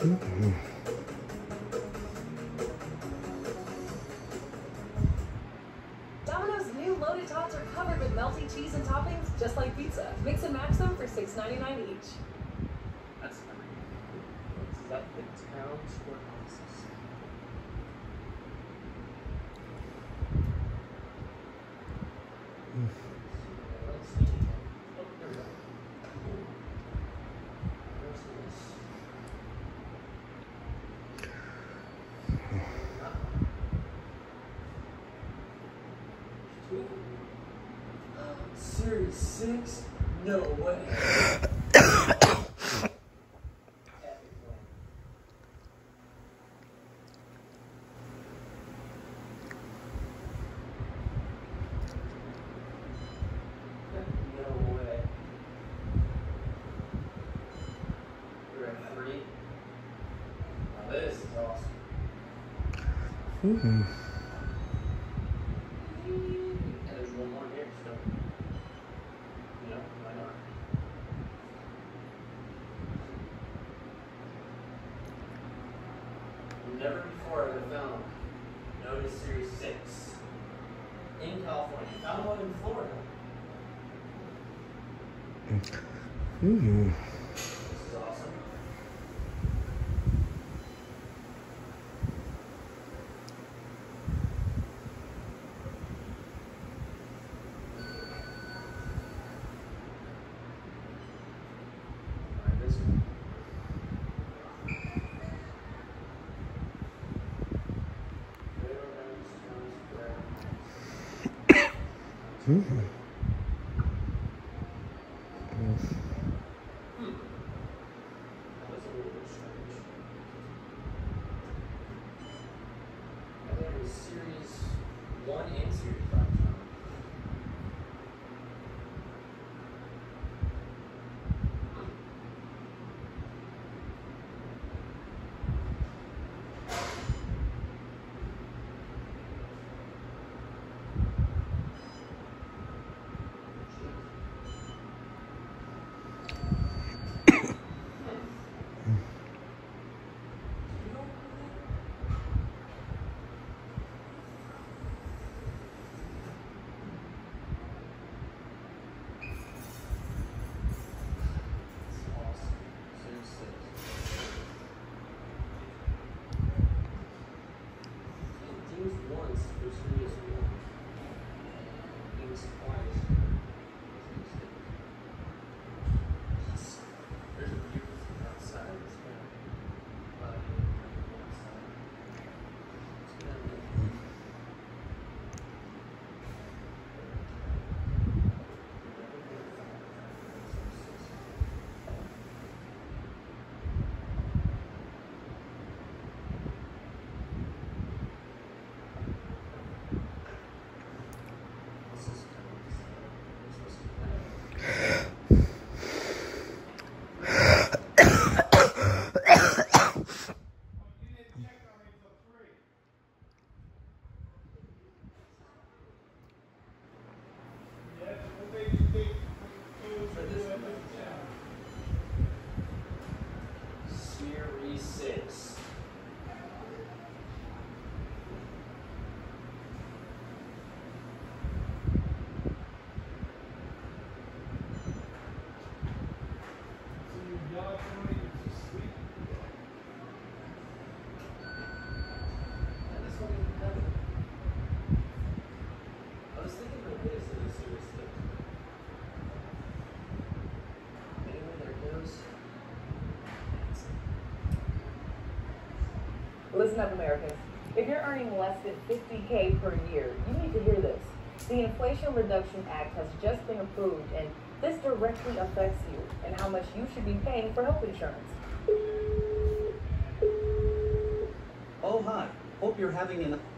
Domino's new loaded tots are covered with melty cheese and toppings, just like pizza. Mix and match them for $6.99 each. That's is that the town square houses? Let's see. Oh, there we go. Where's this? Series 6? No way. No way. We're at 3. Now this is awesome. And there's one more here, so you know, why not? Never before have I found Notice Series 6 in California. Found one in Florida. This is awesome. Alright, this one. That's a little bit strange. I think it was Series 1 and Series 5. Once for Series 1. He was twice. There's a view from outside. It's kind of outside. It's kind of Series 6. I was thinking about this in a Series 6. Anyway, there it goes. Listen up, Americans. If you're earning less than $50K per year, you need to hear this. The Inflation Reduction Act has just been approved, and this directly affects you and how much you should be paying for health insurance. Oh, hi. Hope you're having an